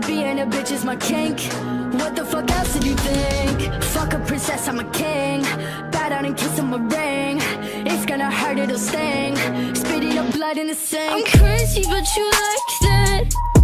Being a bitch is my kink. What the fuck else did you think? Fuck a princess, I'm a king. Bow down and kiss on my ring. It's gonna hurt, it'll sting. Spitting up blood in the sink. I'm crazy, but you like that.